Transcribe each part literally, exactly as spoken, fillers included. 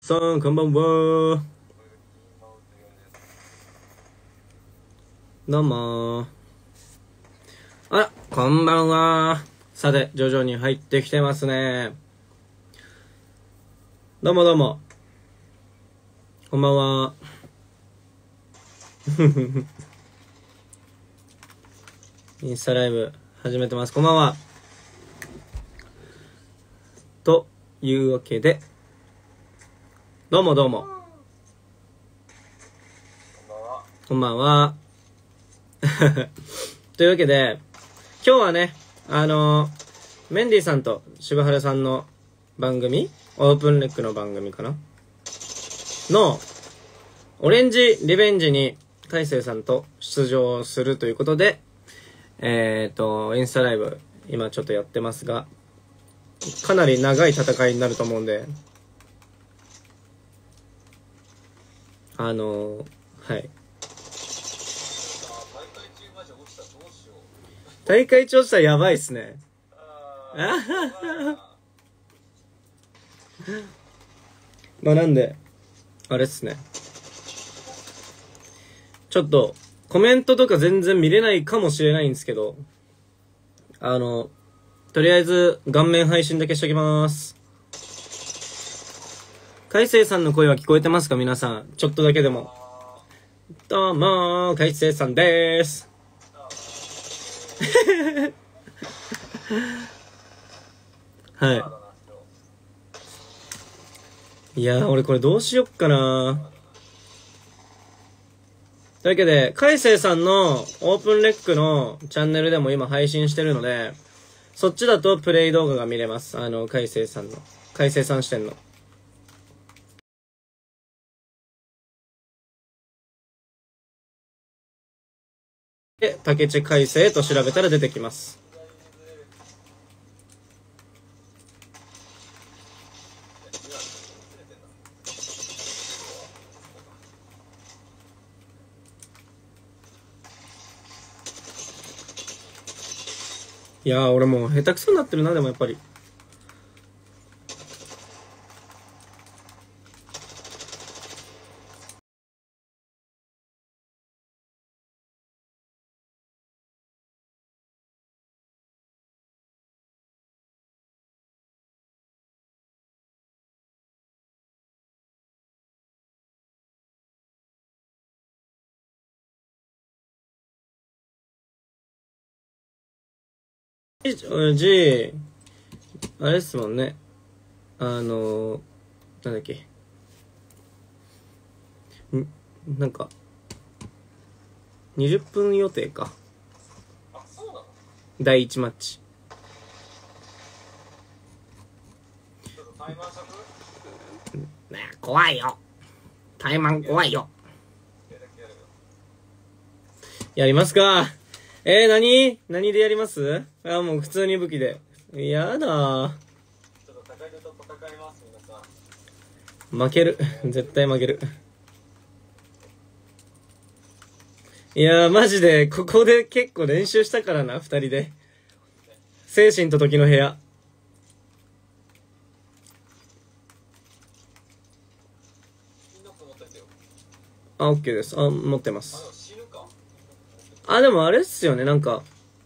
さん、こんばんは。どうもー。あら、こんばんは。さて、徐々に入ってきてますね。どうもどうも。こんばんは。インスタライブ始めてます。こんばんは。というわけで、どうもどうも。こんばんは。というわけで、今日はね、あのー、メンディーさんと柴原さんの番組、オープンレックの番組かなの、オレンジリベンジに海星さんと出場するということで、えっと、インスタライブ、今ちょっとやってますが、かなり長い戦いになると思うんで、あのー、はい。大会中落ちたらやばいっすね。まあなんで、あれっすね。ちょっと、コメントとか全然見れないかもしれないんですけど、あの、とりあえず顔面配信だけしときます。海星さんの声は聞こえてますか皆さん。ちょっとだけでも。どうもー、海星さんでーす。はい。いやー、俺これどうしよっかなー。というわけで、海星さんのオープンレックのチャンネルでも今配信してるので、そっちだとプレイ動画が見れます。あの、海星さんの。海星さん視点の。で、竹地海星と調べたら出てきます。いやー、俺もう下手くそになってるな、でもやっぱり。G、あれっすもんね。あのー、なんだっけ。んなんか、にじゅっぷん予定か。あ、そうなの？だいいちマッチ。ちょっとタイマー尺？ねえ、怖いよ。タイマン怖いよ。やりますか。えー、何何でやります？あ、もう普通に武器で。やだー。ちょっと高いでと戦います、皆さん。負ける。絶対負ける。いやー、マジで、ここで結構練習したからな、二人で。精神と時の部屋。あ、オッケーです。あ、持ってます。あ、でもあれっすよね、なんか。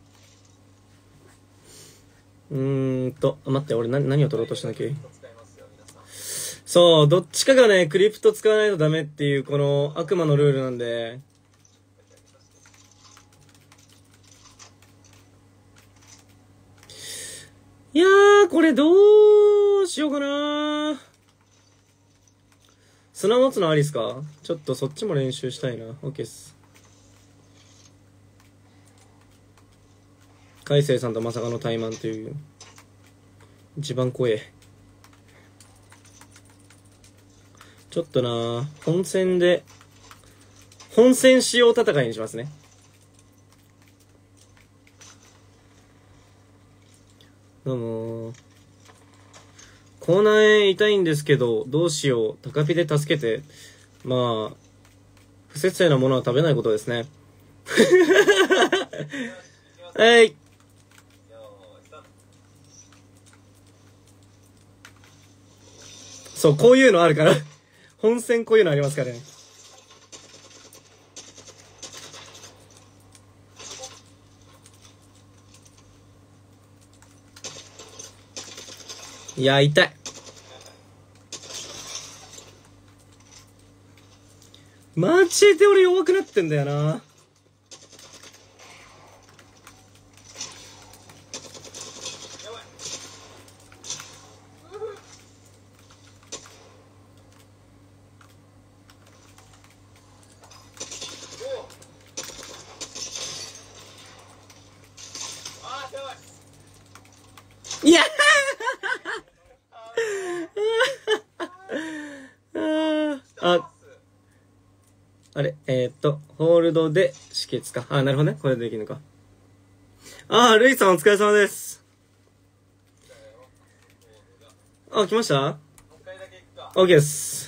うーんと、待って、俺何、何を取ろうとしたんだっけ？そう、どっちかがね、クリプト使わないとダメっていう、この悪魔のルールなんで。いやー、これどうしようかな。砂持つのありっすか？ちょっとそっちも練習したいな。OK っす。海星さんとまさかの対マンという。一番怖え。ちょっとな本戦で、本戦仕様戦いにしますね。どうもー。コーナーへいたいんですけど、どうしよう。高ピで助けて。まあ、不節制なものは食べないことですね。はい。 そう、こういうのあるから。本戦こういうのありますからね。いや、痛い。マジで俺弱くなってんだよな。いやあ、あれ、えー、っと、ホールドで止血か。あ、なるほどね。これでできるのか。あー、ルイさんお疲れ様です。あ、来ました？ OK です。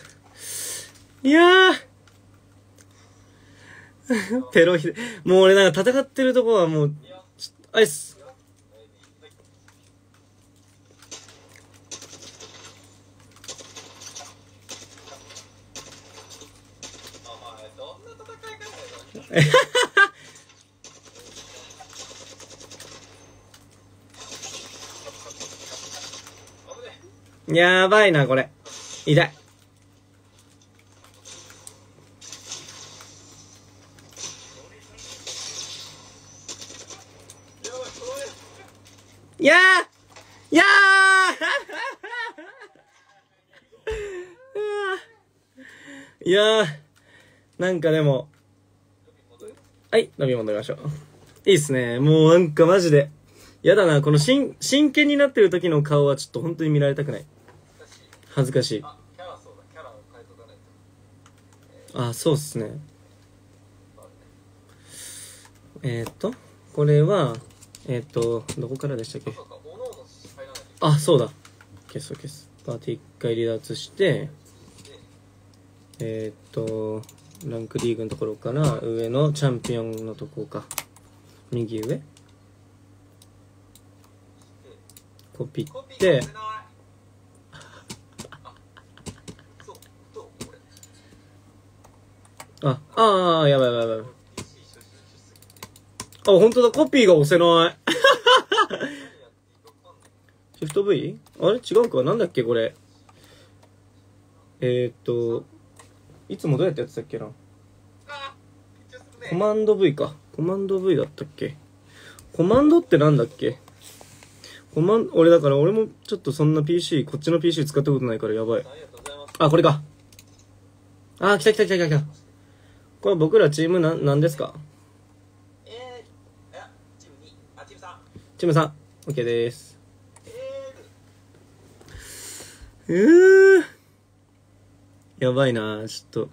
いやー。ペロヒで。もう俺なんか戦ってるとこはもう、アイス。やばいな、これ。痛い。いやーいやーいやーなんかでも、はい、飲み物飲みましょう。いいっすね。もうなんかマジで。やだな、このしん真剣になってる時の顔はちょっと本当に見られたくない。恥ずかしい。あ、キャラそうだ、キャラを変えとかないと。あ、そうっすね。えー、っと、これは、えー、っと、どこからでしたっけ？あ、そうだ。消す消す。パーティー一回離脱して、えー、っと、ランクリーグのところから上のチャンピオンのとこか。右上コピって、あ、ああ、やばいやばいやばい。あ、本当だ、コピーが押せない。シフト V？ あれ違うか、なんだっけこれ。えー、っと、いつもどうやってやってたっけな。コマンド V か。コマンド V だったっけ。コマンドってなんだっけ。コマン、俺だから俺もちょっとそんな ピーシー、こっちの ピーシー 使ったことないからやばい。あ、これか。あ、来た来た来た来た来た。これ僕らチームなん、なんですか？えー、チームに、あ、チームさん。チームさん。OK でーす。えー。やばいなちょっと。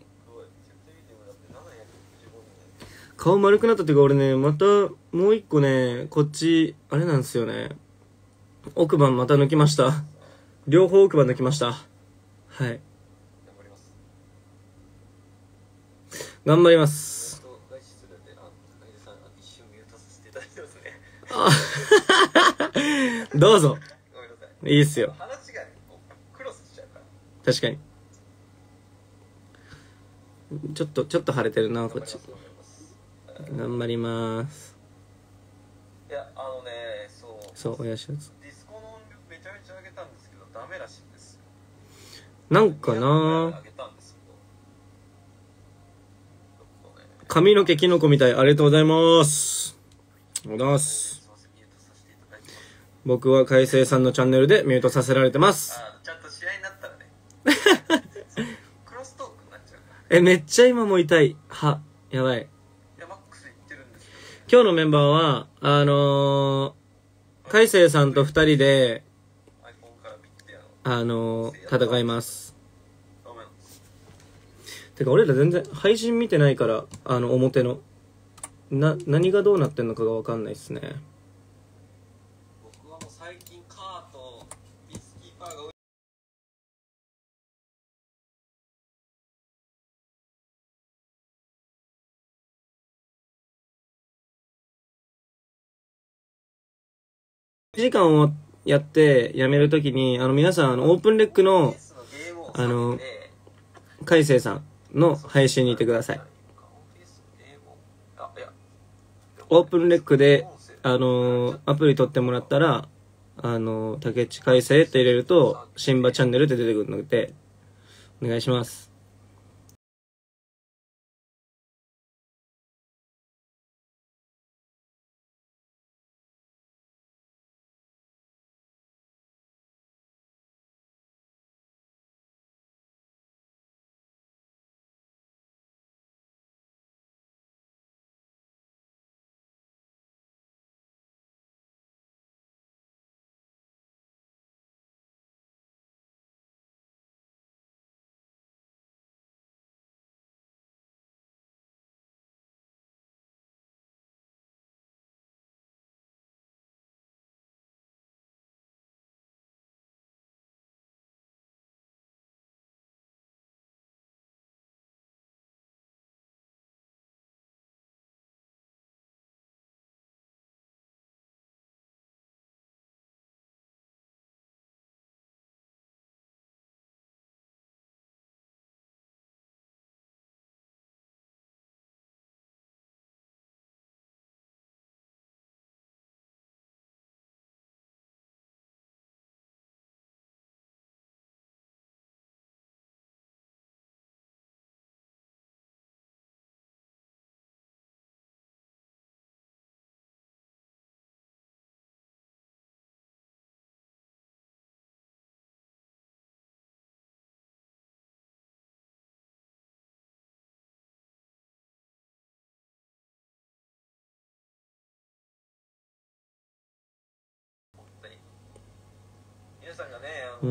顔丸くなったっていうか俺ね、またもう一個ね、こっち、あれなんですよね。奥歯また抜きました。両方奥歯抜きました。はい。頑張ります。あどうぞ。いいっすよ。確かに。ちょっと、ちょっと腫れてるな、こっち。頑張ります。いや、あのね、そう。そう、親知らず。ディスコの音量めちゃめちゃ上げたんですけど、ダメらしいんですよ。なんかな髪の毛キノコみたい。ありがとうございます。ありがとうございます。僕は海星さんのチャンネルでミュートさせられてます。あ、ちゃんと試合になったらね。クロストークになっちゃうから。え、めっちゃ今も痛い。は、やばい。今日のメンバーは、あのー、海星さんと二人で、あのー、戦います。てか俺ら全然配信見てないから、あの表の、な、何がどうなってんのかがわかんないっすね。僕はもう最近カーとピースキーパーがいちじかんをやって辞めるときに、あの皆さん、あのオープンレックの、ああの海星さんの配信にいてください。オープンレックであのアプリ取ってもらったら、あの竹内海星って入れるとシンバチャンネルって出てくるのでお願いします。 皆さんがね、 うん、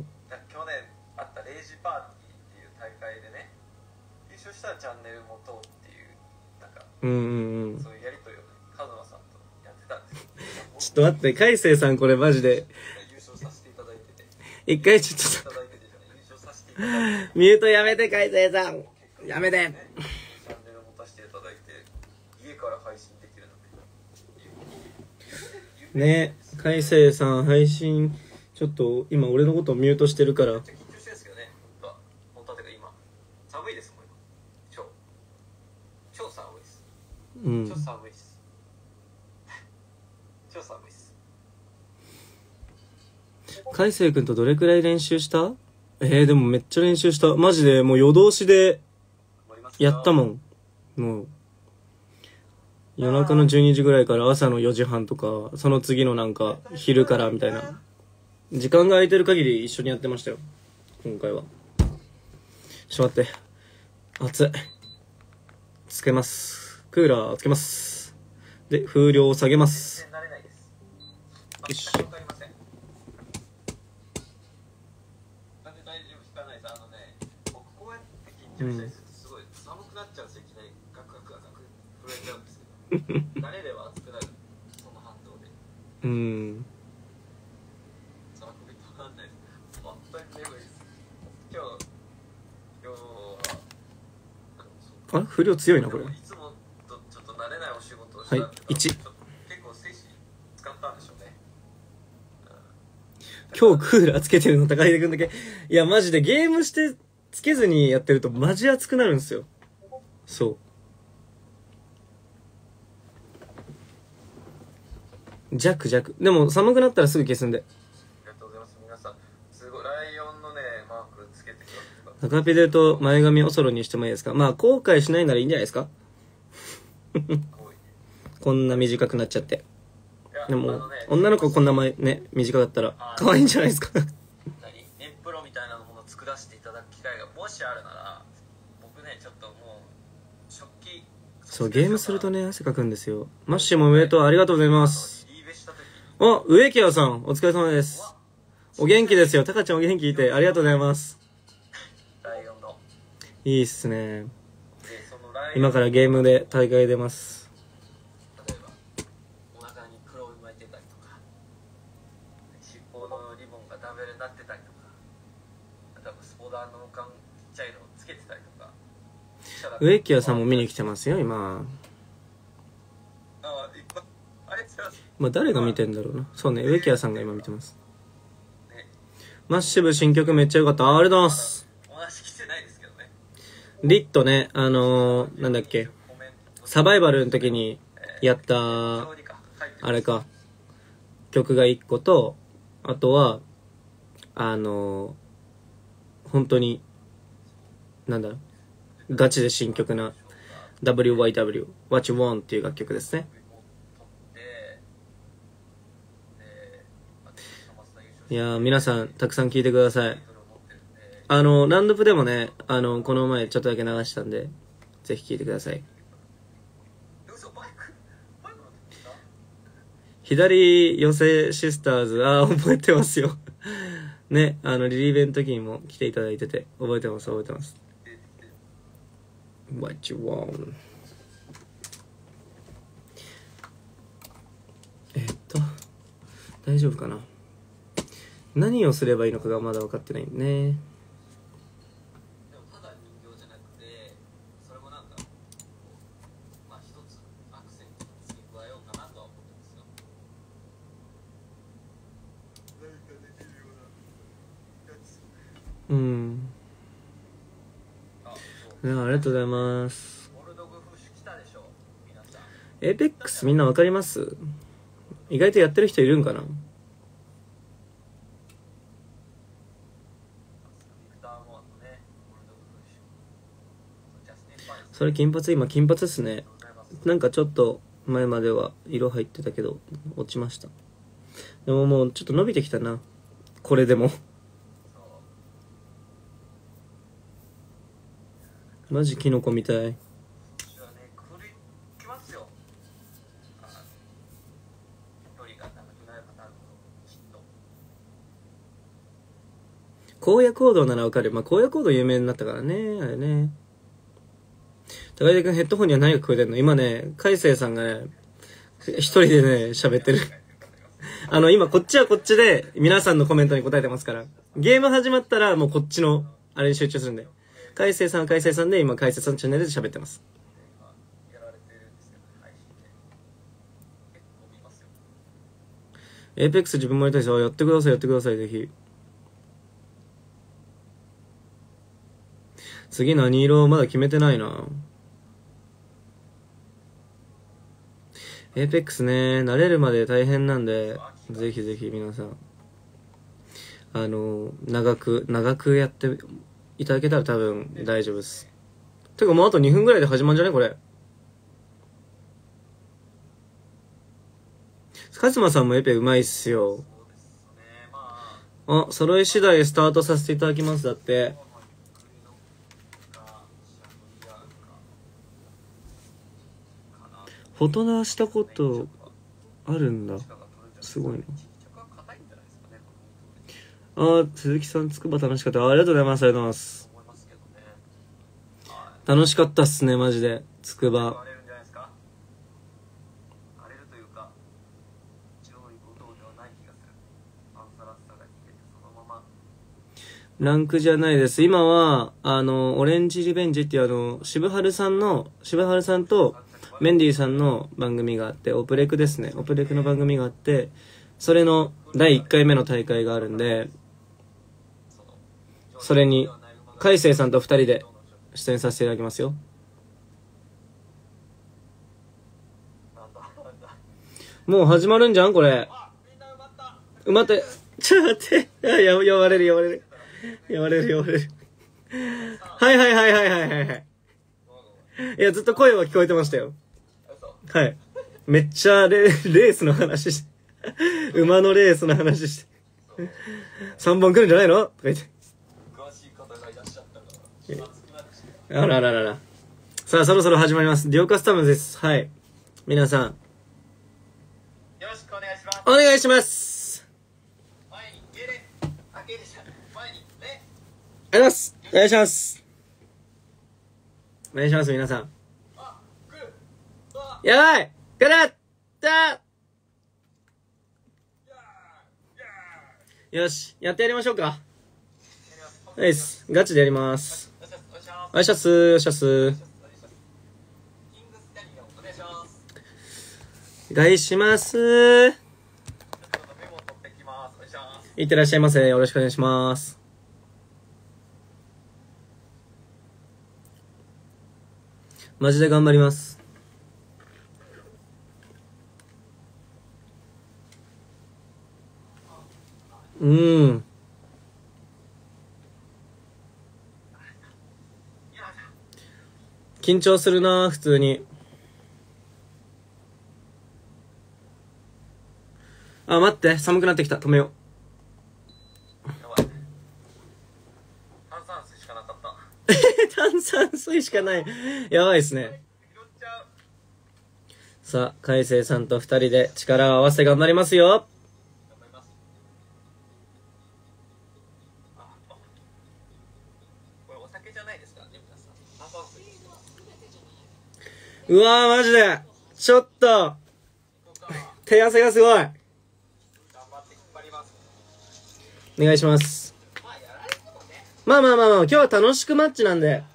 去年あったレイジパーティーっていう大会でね、優勝したらチャンネル持とうっていうなんか、 うんうんうん、 そういうやりとりをね、カズマさんとやってたんですよ。 ちょっと待って、海星さんこれマジで優勝させていただいてて、 一回ちょっとミュートやめて、海星さんやめて、 ね、チャンネルを持たせていただいて家から配信できるのでね。海星さん配信ちょっと今俺のことをミュートしてるから。 緊張してるんですけどね、本当は。本当はてか今寒いですもん今。超超寒いです。 うん。 超寒いです。超寒いです。 海星くんとどれくらい練習した？えー、でもめっちゃ練習した。マジでもう夜通しでやったもん。もう夜中のじゅうにじぐらいから朝のよじはんとか、その次のなんか昼からみたいな。時間が空いてる限り一緒にやってましたよ、今回は。ちょっと待って、暑い。つけます。クーラーつけます。で、風量を下げます。よし。 うん、すごい寒くなっちゃうんですよ。いきなりガクガクガク震えちゃうんですけど慣れれば暑くなる、その反動で。 うん、 その首とわかんないです。本当に眠いです。今日今日はあれ風量強いなこれ。いつもとちょっと慣れないお仕事をしたんで、はい、いち。 結構精子使ったんでしょうね、 うん、今日クーラーつけてるの高出くんだけ。いやマジでゲームしてつけずにやってるとマジ熱くなるんですよ。そう弱弱。でも寒くなったらすぐ消すんで。 ありがとうございます。皆さんすごいライオンのねマークつけてくださって赤ピデと前髪おそろにしてもいいですか？まあ後悔しないならいいんじゃないですか。こんな短くなっちゃって。でも、ね、女の子こんな前ね短かったら可愛いんじゃないですか。 エンプロみたいなものを作らせていただく機会がもしあるなら、僕ねちょっともう食器、 そうゲームするとね汗かくんですよ。マッシュも上とありがとうございます。お、植木屋さんお疲れ様です。お元気ですよ。タカちゃんお元気いてありがとうございます。いいっすね。今からゲームで大会出ます。 例えばお腹に黒い巻いてたりとか、尻尾のリボンがダメになってたりとか、あとはスポダーの缶ちっちゃいのをつけてたりとか。 植木屋さんも見に来てますよ今。 あ、いっぱい。あれまあ誰が見てんだろうな。そうね、植木屋さんが今見てます。マッシブ新曲めっちゃ良かった。ありがとうございます。 けどね。 リットね、あのー、なんだっけ、サバイバルの時にやった、あれか、曲がいっこと、あとは、あのー、本当に、なんだ、ガチで新曲な ダブリューワイダブリュー What You Want っていう楽曲ですね。いやー、皆さんたくさん聴いてください。あのランドプでもね、あのこの前ちょっとだけ流したんで、ぜひ聴いてください。左寄せシスターズ、あー覚えてますよね、あのリリーベの時にも来ていただいてて、覚えてます覚えてます。 What you want。 えっと大丈夫かな、何をすればいいのかがまだ分かってないね。 でもただ人形じゃなくて、それもなんかまあ一つアクセントに付け加えようかなとは思ってますよ。何かできるようなやつ。 うん。あ、そう。ありがとうございます。 ボルドグフッシュ来たでしょ皆さん。 エーペックスみんな分かります？意外とやってる人いるんかな。それ金髪、今金髪っすね。なんかちょっと前までは色入ってたけど落ちました。でももうちょっと伸びてきたな、これでもマジキノコみたい。荒野行動ならわかる。まあ荒野行動有名になったからね、あれね。高出君ヘッドホンには何が聞こえてんの？今ね、海星さんがね、一人でね、喋ってる。あの、今こっちはこっちで皆さんのコメントに答えてますから。ゲーム始まったらもうこっちの、あれに集中するんで。海星さんは海星さんで、今海星さんのチャンネルで喋ってます。エーペックス自分もやりたいですよ。やってください、やってください、ぜひ。次何色まだ決めてないな。エーペックスね、慣れるまで大変なんで、ぜひぜひ皆さん、あの、長く、長くやっていただけたら多分大丈夫です。てかもうあとにふんぐらいで始まるんじゃねこれ。カズマさんもエペうまいっすよ。あ、揃い次第スタートさせていただきます。だって。フォトナしたことあるんだ。すごいな。あ、鈴木さん、つくば楽しかった。ありがとうございます。ありがとうございます。楽しかったっすね、マジで。つくば。ランクじゃないです。今は、あの、オレンジリベンジっていうあの、渋春さんの、渋春さんと、メンディーさんの番組があって、オプレクですね。オプレクの番組があって、それのだいいっかいめの大会があるんで、それに、海星さんとふたりで出演させていただきますよ。もう始まるんじゃんこれ。埋まって、ちょっと待って。や、呼ばれる呼ばれる。呼ばれる呼ばれる。はいはいはいはいはいはいはい。いや、ずっと声は聞こえてましたよ。はい。めっちゃレ、レースの話して。馬のレースの話して。さんぼん来るんじゃないのとか言って。あらららら。さあ、そろそろ始まります。ディオカスタムです。はい。皆さん。よろしくお願いします。 お願いします。 前に、ゲレ、あ、ゲレじゃん。前に、レ。 ありがとうございます。お願いします。お願いします、皆さん。 あ、来る。あ、 やばいからったよし、やってやりましょうか。ナイス。ガチでやります。お願いします。お願いします。お願いします。いってらっしゃいませ。よろしくお願いします。 マジで頑張ります。うん。緊張するな、普通に。あ、待って、寒くなってきた。止めよう。 やばい。炭酸水しかなかった。 炭酸水しかない。やばいですね。 拾っちゃう。 さあ、海星さんと二人で力を合わせて頑張りますよ。 頑張ります。あ、あこれお酒じゃないですからね、皆さん。炭酸水。 うわー、マジで。ちょっと、手汗がすごい。 頑張って引っ張ります。 お願いします。 まあ、やられてもね。 まあまあまあまあ、今日は楽しくマッチなんで。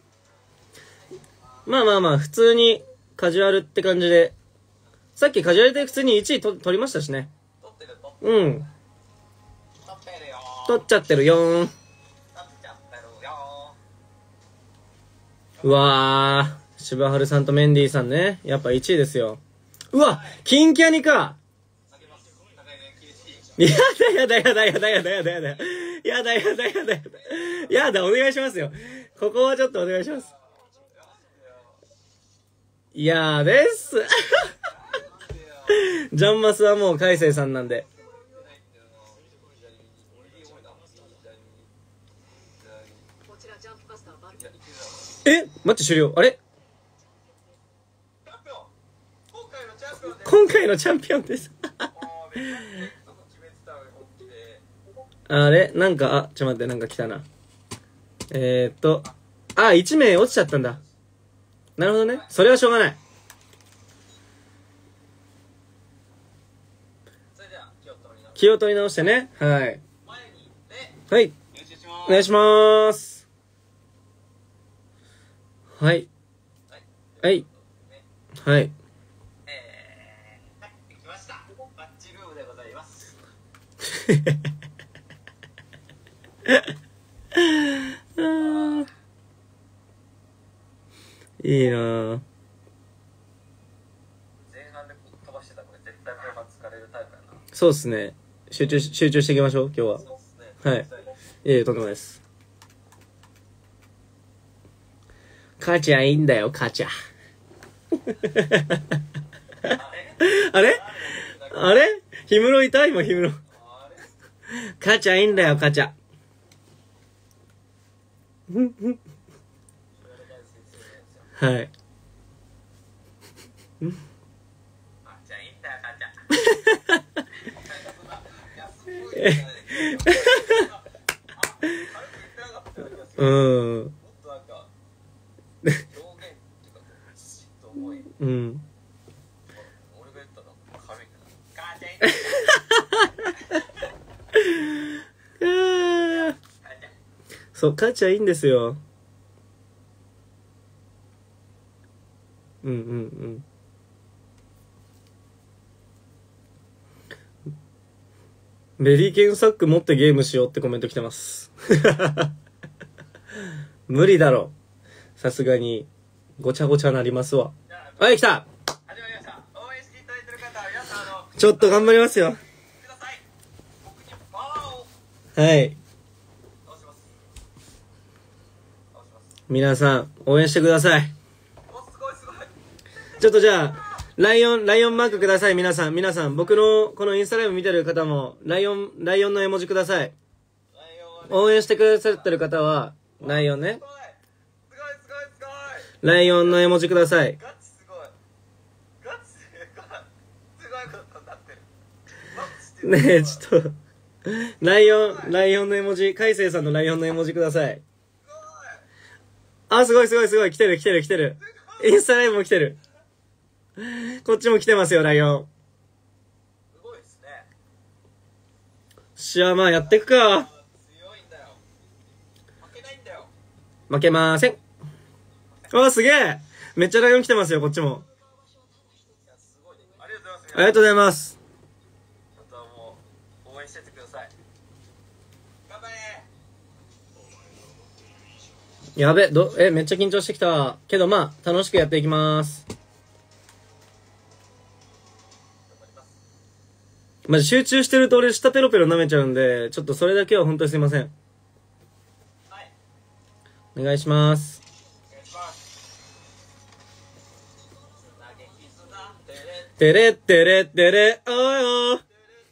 まあまあまあ、普通にカジュアルって感じで。さっきカジュアルで普通にいちいと取りましたしね。 取ってる、取ってうん。 る。取ってるよー。 取っちゃってるよーん。 取っちゃってるようわー、柴春さんとメンディーさんね。やっぱいちいですよ。うわ、金キャニか。 ー。下げます。高いね、厳しい。 やだやだやだやだやだやだやだ。やだやだやだやだ。やだ、お願いしますよ。ここはちょっとお願いします。いやーです。ジャンマスはもう海星さんなんで。え待って終了。あれ今回のチャンピオンです。あれなんか、あ、ちょっと待って、なんか来たな。えーっと、あ、いち名落ちちゃったんだ。なるほどね。それはしょうがない。気を取り直してね。はい。はい。お願いしまーす。はい。はい。はい。 えー、はい、できました。バッチルームでございます。 いいなぁ。 前半で飛ばしてたらこれ絶対後半疲れるタイプやな。 そうっすね。集中し、集中していきましょう、今日は。 そうっすね。 はい。いえいえ、とんでもないです。母ちゃんいいんだよ、母ちゃん。あれあれ氷室いた今氷室。母ちゃんいいんだよ、母ちゃん。はい。 あ、じゃあいいんだよ、母ちゃん。 うん。 もっとなんか表現っていうかしっと重い。 うん。 俺が言ったの軽いから。母ちゃん。 あーそう、母ちゃんいいんですよ。うんうんうん。ベリーケンサック持ってゲームしようってコメント来てます。無理だろ。さすがに、ごちゃごちゃなりますわ。はい、来た。 始まりました。応援していただいてる方は皆さん、あの、 ちょっと頑張りますよ。 ください。僕にパワーを。 はい。 倒します。倒します。 皆さん、応援してください。 お、すごいすごい。 ちょっとじゃあ、ライオン、ライオンマークください、皆さん。皆さん、僕のこのインスタライブ見てる方も、ライオン、ライオンの絵文字ください。 ライオンはね、 応援してくださってる方は、ライオンねす。ごい。すごいすごいすごい。 ライオンの絵文字ください。 ガチすごい。ガチすごい。すごいことになってる。マジでねえ、ちょっと、ライオン、ライオンの絵文字、海星さんのライオンの絵文字ください。 すごい。 あ、すごいすごいすごい。来てる来てる来てる。インスタライブも来てる。こっちも来てますよ、ライオン。 すごいですね。 しゃあ、まあやっていくか。 強いんだよ。負けないんだよ。 負けません。あ、すげえ。めっちゃライオン来てますよ、こっちも。 いや、すごいね。ありがとうございます。 ありがとうございます。 あとはもう応援しててください。頑張れ。 やべ、ど、え、めっちゃ緊張してきた。けどまあ、楽しくやっていきます。まじ集中してると俺舌ペロペロ舐めちゃうんで、ちょっとそれだけは本当にすいません。はい。お願いします。お願いします。てれってれってれ、おいおー。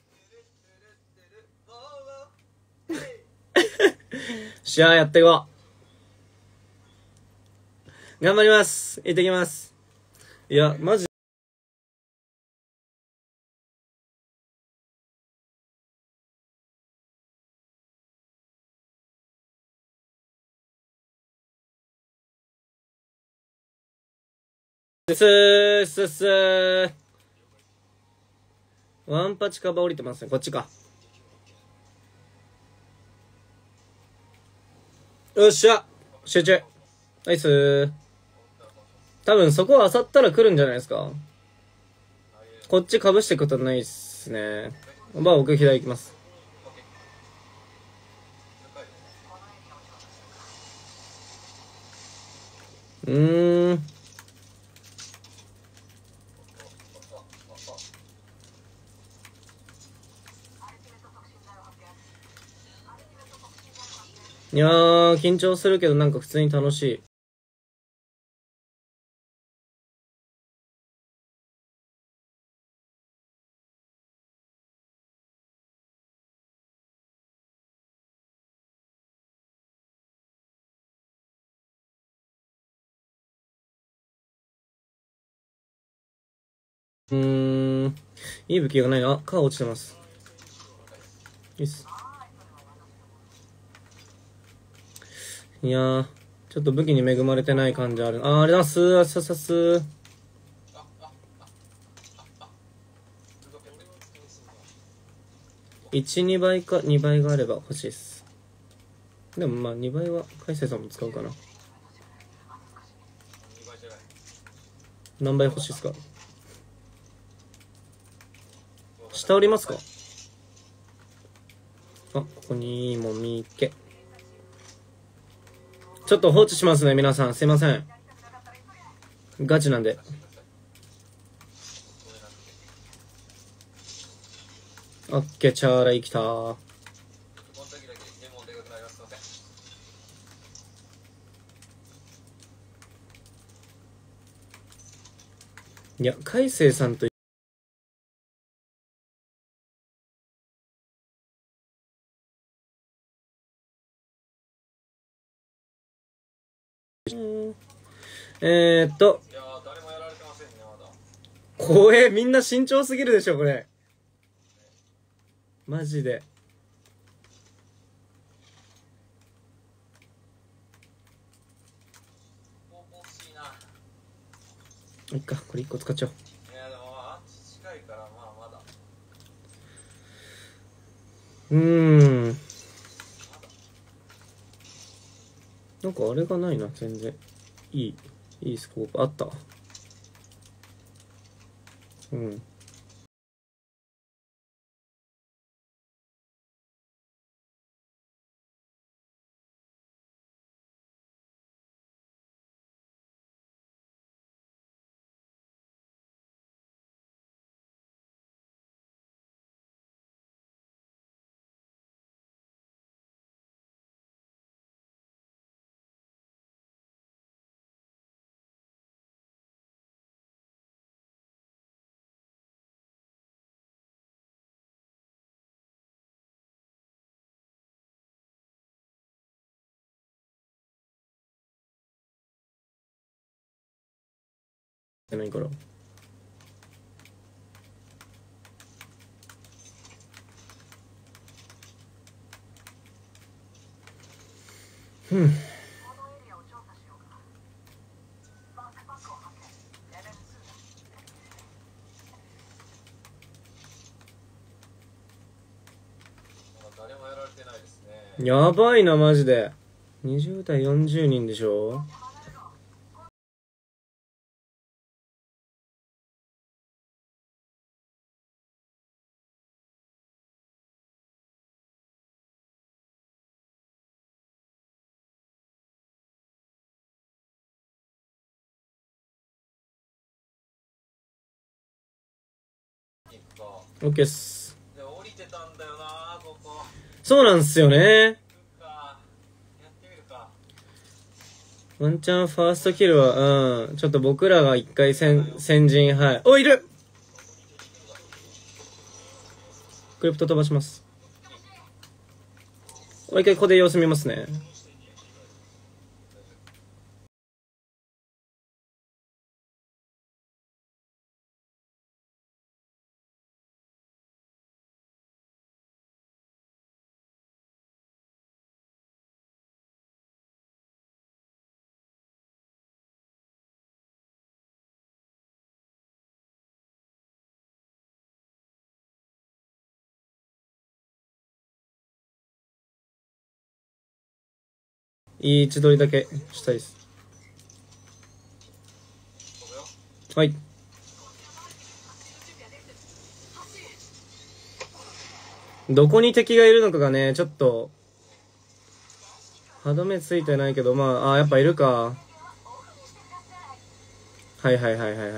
しゃあやっていこう。頑張ります。行ってきます。いや、マジすーすすー。ワンパチカバ降りてますね。こっちか。よっしゃ集中ナイスー。多分そこは漁ったら来るんじゃないですか。こっちかぶしてくことないっすね。まあ僕左行きます。うーん。いやー、緊張するけどなんか普通に楽しい。うーん。いい武器がないな。あ、カー落ちてます。いいっす。いやー、ちょっと武器に恵まれてない感じある。あー、あれだ、すー、あささすー。いち、にばいかにばいがあれば欲しいっす。でもまあにばいは海星さんも使うかな。何倍欲しいっすか？下降りますか？あ、ここにもみけ。ちょっと放置しますね、皆さん。すいません。ガチなんで。オッケー、チャーラ生きたー。いや、海星さんとえーっと、怖え、みんな慎重すぎるでしょ、これ。マジで。いっか、これいっこ使っちゃおう。いや、でもアンチ近いから、まあまだ。うーん。なんかあれがないな、全然。いい、いいスコープ。あった。うん。じゃないから。ふん。やばいな、マジで。にじゅうだいよんじゅうにんでしょ。 オッケーっす。 で降りてたんだよなここ。 そうなんすよね。 やってみるか。 ワンチャンファーストキルは、うん、ちょっと僕らが一回先、先陣、はい。お、いるクリプト飛ばします。もう一回ここで様子見ますね。いい位置取りだけしたいです。はい。どこに敵がいるのかがね、ちょっと、歯止めついてないけど、まあ、あ、やっぱいるか。はいはいはいはいはい。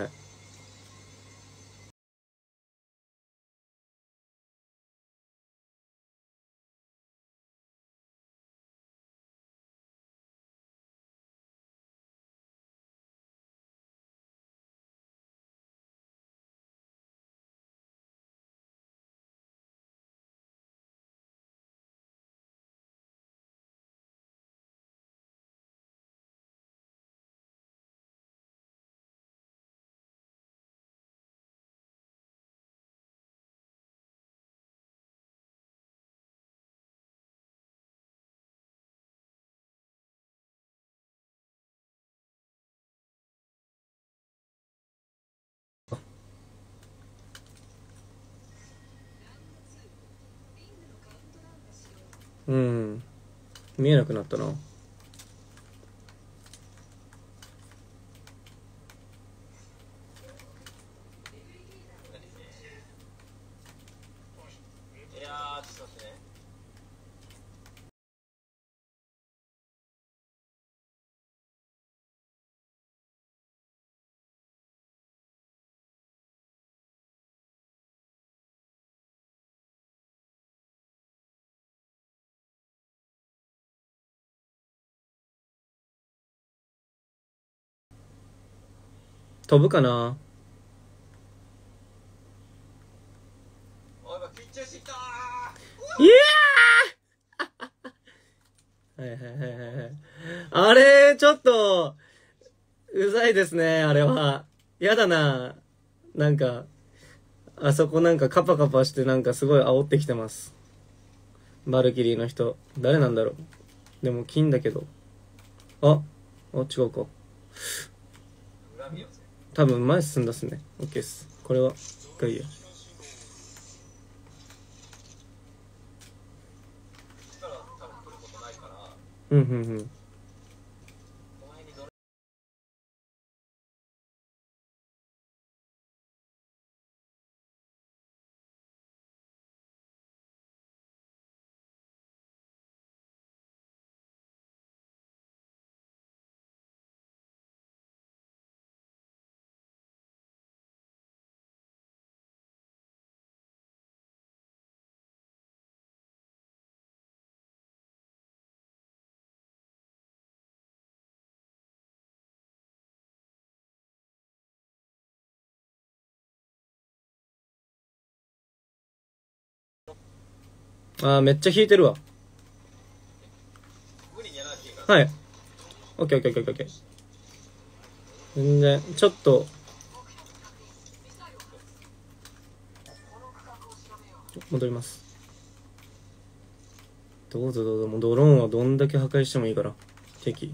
うん。見えなくなったな。 いやーちょっと待ってね。 飛ぶかな。 おい今緊張してきたー。 いやーはいはいはいはいはい。あれ、ちょっと、うざいですね、あれは。やだな。なんか、あそこなんかカパカパしてなんかすごい煽ってきてます。バルキリーの人。誰なんだろう。でも金だけど。あ、あ、違うか。 恨みよぜ。 多分前進んだっすね。オッケーっす。これは、一回いいや。 力は多分来ることないから。 うんうんうん。 お前にどれあー、めっちゃ引いてるわ。 無理にやらなきゃいいから。 はい。オッケーオッケーオッケーオッケー。全然、ちょっと、戻ります。どうぞどうぞ、もうドローンはどんだけ破壊してもいいから。敵。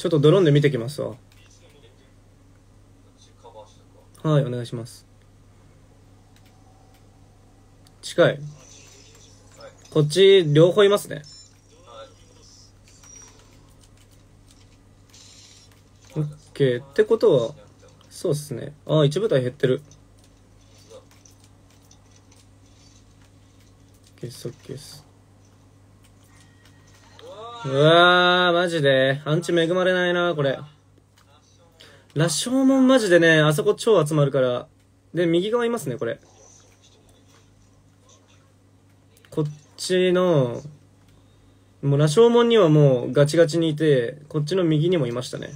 ちょっとドローンで見てきますわ。はい、お願いします。近い。こっち両方いますね。オッケーってことはそうっすね。ああ、一部隊減ってる。オッケーっす、オッケーっす。うわー、マジでアンチ恵まれないなこれ。羅生門マジでね、あそこ超集まるから。で、右側いますね、これ。こっちの、もう羅生門にはもうガチガチにいて、こっちの右にもいましたね。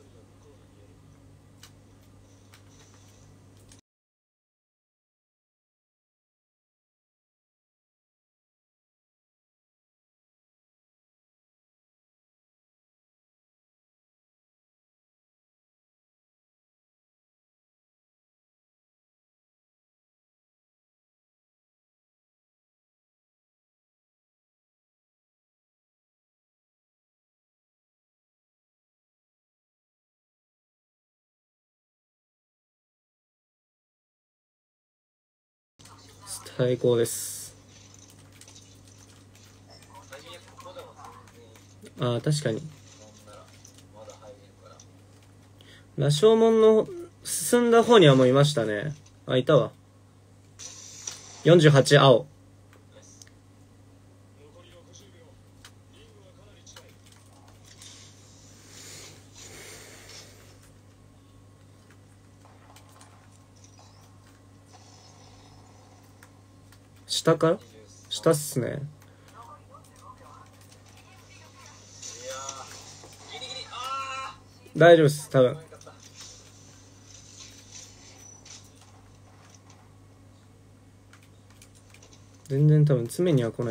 最高です。ああ、確かに。羅生門の進んだ方にはもういましたね。あ、いたわ。よんじゅうはち青。下から下っすね。大丈夫っす、多分。全然多分詰めには来ない。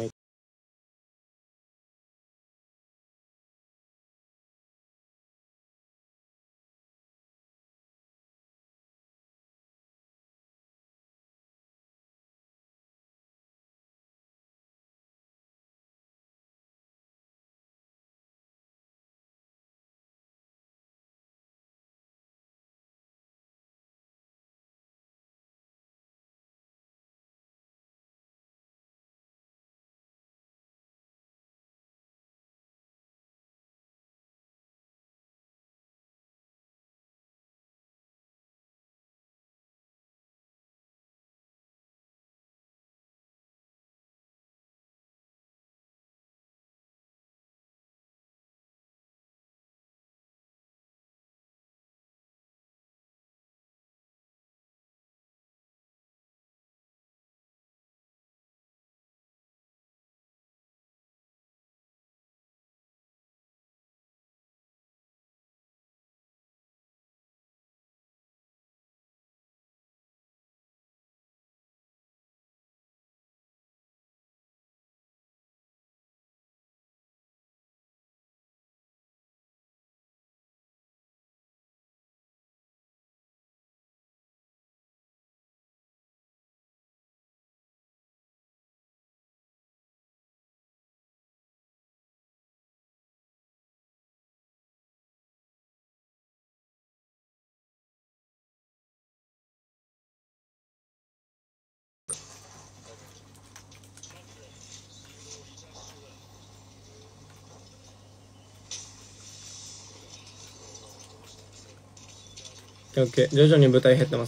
オッケー、徐々に舞台減ってます。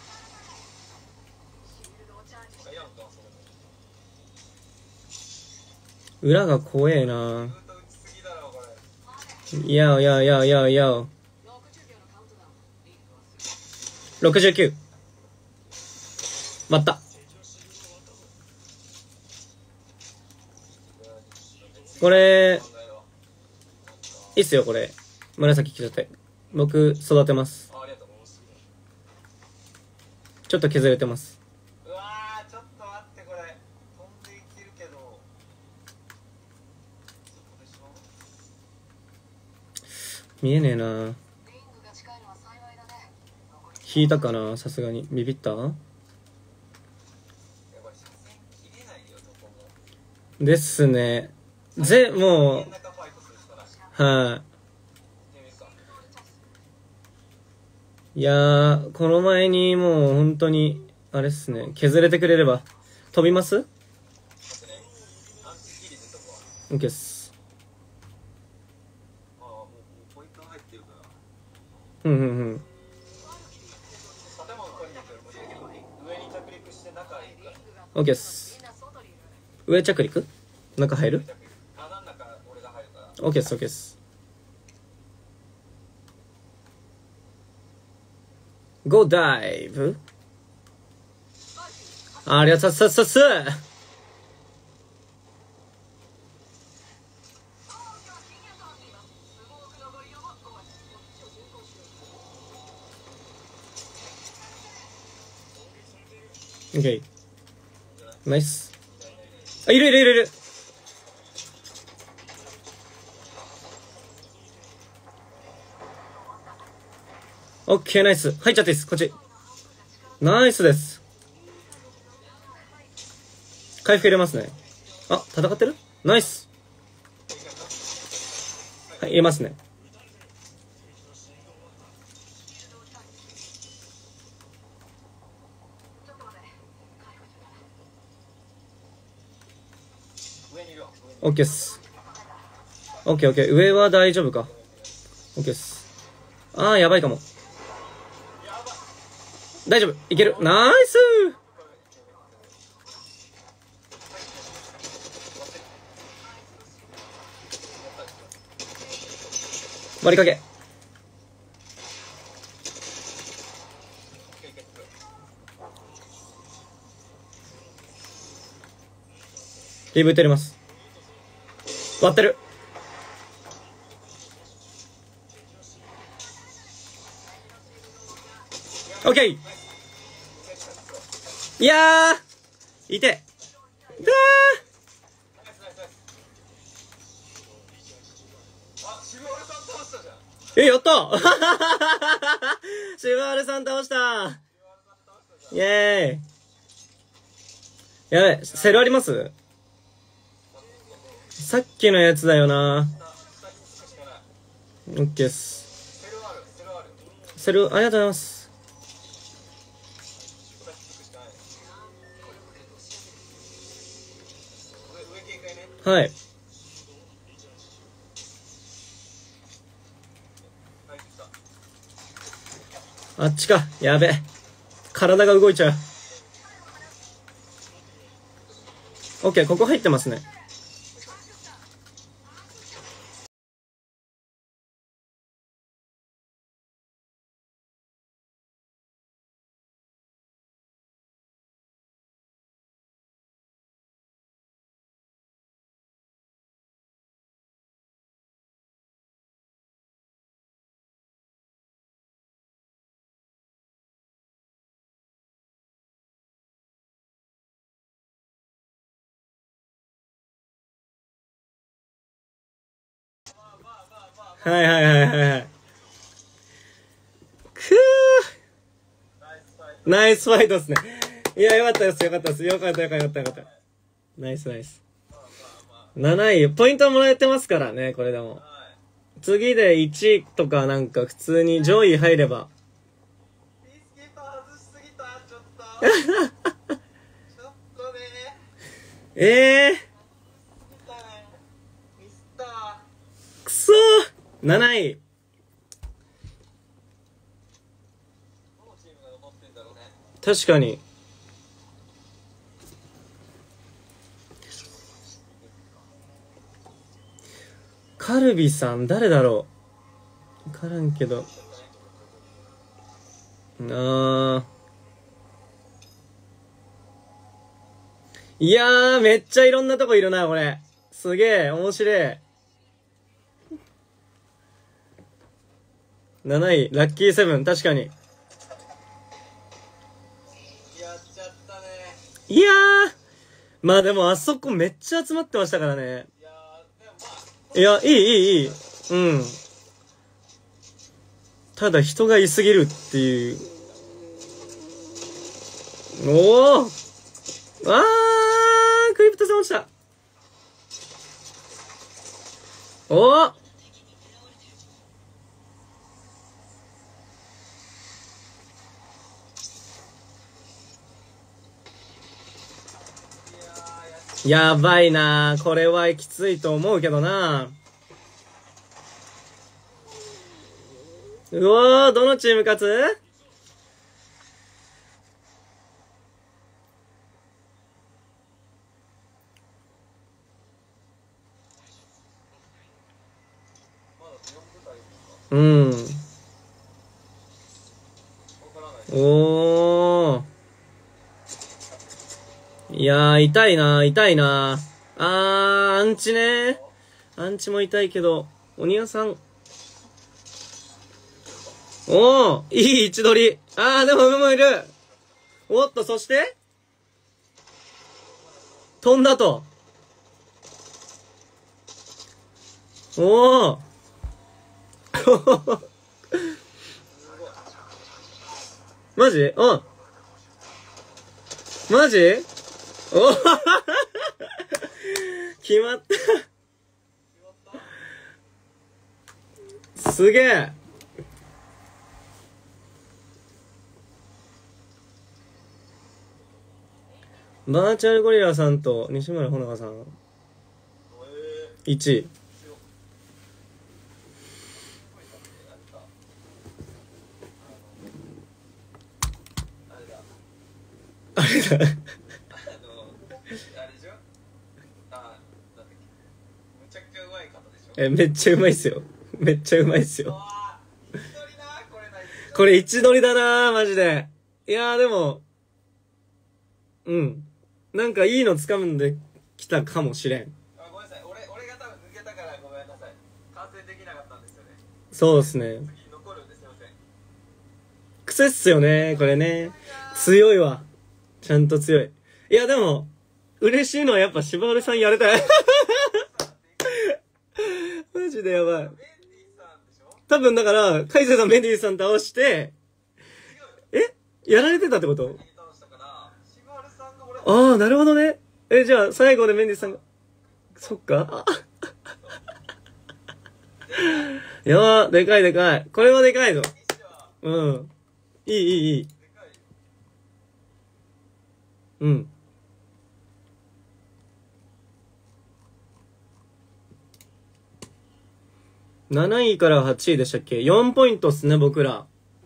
裏が怖えな。いやいやいやいやいや。ろくじゅうきゅう。待った。これ、いいっすよ、これ。紫着ちゃって。僕、育てます。ちょっと削れてます。 うわー、ちょっと待って、これ飛んでいけるけど、 見えねえな。引いたかな、さすがに。ビビった？ですね。ぜ、もう、はい、 いやー、この前にもう本当に、あれっすね、削れてくれれば。飛びます？ OK っす。 ああ、もうポイント入ってるから。 うんうんうん。 建物取りに行くより無理だけど、上に着陸して中へ行くから。 OK っす。上着陸？中入る？ あ、なんだか俺が入るから。 OK っす OK っす。Go dive! ありがとうございます。OK。ナイス。あ、いるいるいるいる。OK、ナイス。入っちゃっていいです。こっち。ナイスです。回復入れますね。あ、戦ってる？ナイス。はい、入れますね。OK っす。OK、OK。上は大丈夫か。OK っす。あー、やばいかも。大丈夫。いける。ナイスー。割りかけ。リブ打てれます。割ってる。オッケー。いやー、いて。だー。え、やった渋原さん倒したイェーイ。やべ、セルあります？さっきのやつだよな。オッケーっす。セル、ありがとうございます。はい。あっちか。やべ。体が動いちゃう。オッケー、ここ入ってますね。はいはいはいはいはい。くー。ナイスファイトですね。いや、よかったです。よかったです。よかったよかったよかったよかった。ナイスナイス。なないポイントもらえてますからね、これでも。次でいちとかなんか普通に上位入れば。 ピースキーパー外しすぎた、ちょっと。ちょっとね。 ええー。 ミスった。 くそー。なない。 どのチームが残ってんだろうね。 確かに。カルビさん、誰だろう。わからんけど。なあ。いやー、めっちゃいろんなとこいるな、これ。すげえ、面白い。なないラッキーセブン、確かに。 やっちゃったね。 いやー、まあでもあそこめっちゃ集まってましたからね。 いやー、でもまあ。いや、いいいいいい。うん。ただ人がいすぎるっていう。おおあー、クリプトさん落ちた。おおやばいなこれはきついと思うけどなうわー、どのチーム勝つ？うん。おー。いやー、痛いな痛いなあー、アンチね。アンチも痛いけど、鬼屋さん。おー、いい位置取り。あー、でも馬もいる。おっと、そして飛んだと。おー。マジ？うん。マジ？お決まった。すげえ。バーチャルゴリラさんと西村ほのかさん。いちい。あれだ。あの、あれでしょ？あ、なんだっけ。むちゃくちゃうまい方でしょ？え、めっちゃうまいっすよ。めっちゃうまいっすよ。これ位置取りだなマジで。いやーでも、うん。なんかいいの掴むんできたかもしれん。あ、ごめんなさい。俺、俺が多分抜けたからごめんなさい。完成できなかったんですよね。そうですね。次残るんですいません。癖っすよね、これね。強いわ。ちゃんと強い。いやでも、嬉しいのはやっぱ柴原さんやれたい。マジでやばい。多分だから、カイセイさんメンディーさん倒して、えやられてたってこと？ああ、なるほどね。え、じゃあ最後でメンディーさんが、そっか。いやー、でかいでかい。これはでかいぞ。うん。いいいいいい。うん。なないからはちいでしたっけ？ よん ポイントっすね、僕ら。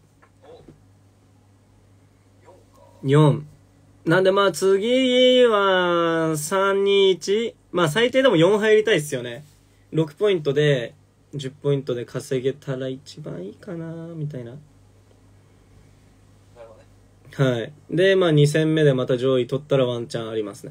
よん。なんでまあ次はさんにいち。まあ最低でもよん入りたいっすよね。ろくポイントでじゅっポイントで稼げたら一番いいかなみたいな。なるほどね。はい。でまあに戦目でまた上位取ったらワンチャンありますね。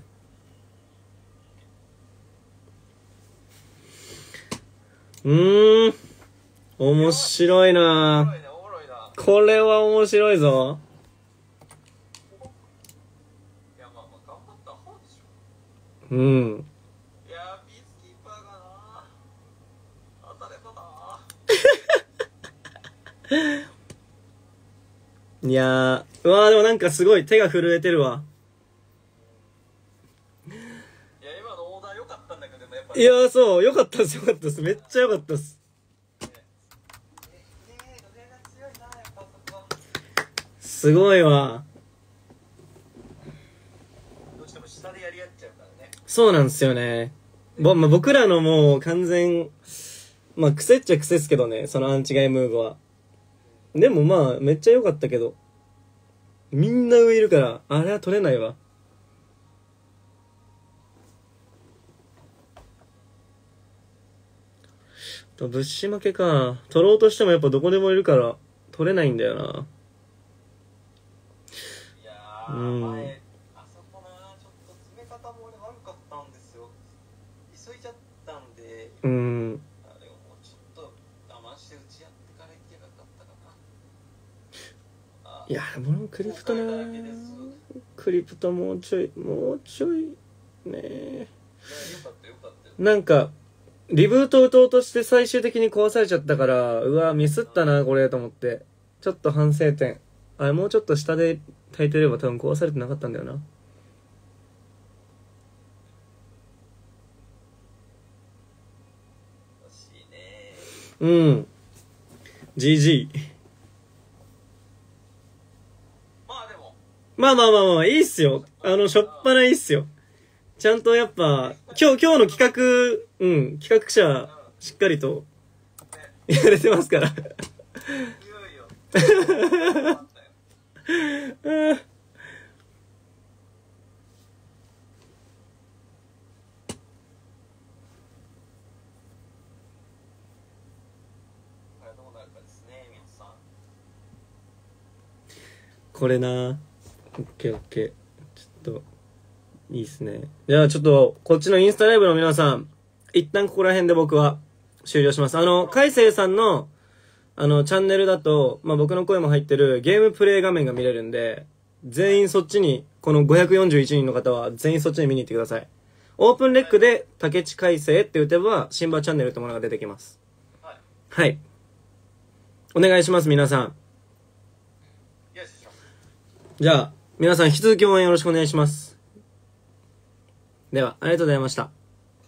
うーん。面白いなぁ。これは面白いぞ。いや、まあまあ頑張った方でしょ。うん。いやー、ピースキーパーがなぁ。当たればなぁ。いやー、うわーでもなんかすごい手が震えてるわ。いやーそうよかったっすよかったっすめっちゃよかったっす。すごいわ。どうしても下でやり合っちゃうからね。そうなんですよね。ぼ、まあ、僕らのもう完全まあ癖っちゃ癖っすけどね、そのアンチガイムーブは。でもまあめっちゃ良かったけどみんな上いるからあれは取れないわ。物資負けか。取ろうとしてもやっぱどこでもいるから取れないんだよな。いやー、うん、前あそこなちょっと詰め方も俺悪かったんですよ。急いじゃったんで、うん、あれをもうちょっと我慢して打ち合ってからいけばよかったかな。いやもうクリプトなクリプトもうちょいもうちょいねえ。いやよかったよかったよ。なんかリブート打とうとして最終的に壊されちゃったから、うわミスったなこれと思ってちょっと反省点。あれもうちょっと下で炊いてれば多分壊されてなかったんだよな。うん ジージー。 まあでもまあまあまあまあいいっすよ。あのしょっぱないいっすよ。 ちゃんとやっぱ、今日、今日の企画、うん、企画者、しっかりと、やれてますから。 いよいよ。あったよ。これどうなるかですね、皆さん。 これなオッケーオッケー。ちょっと、いいっすね。じゃあちょっと、こっちのインスタライブの皆さん、一旦ここら辺で僕は終了します。あの、海星さんの、あの、チャンネルだと、まあ、僕の声も入ってるゲームプレイ画面が見れるんで、全員そっちに、このごひゃくよんじゅういちにんの方は全員そっちに見に行ってください。オープンレックで、竹地海星って打てば、シンバチャンネルってものが出てきます。 はい。 はい。お願いします、皆さん。 よし。 じゃあ、皆さん引き続き応援よろしくお願いします。では、ありがとうございました。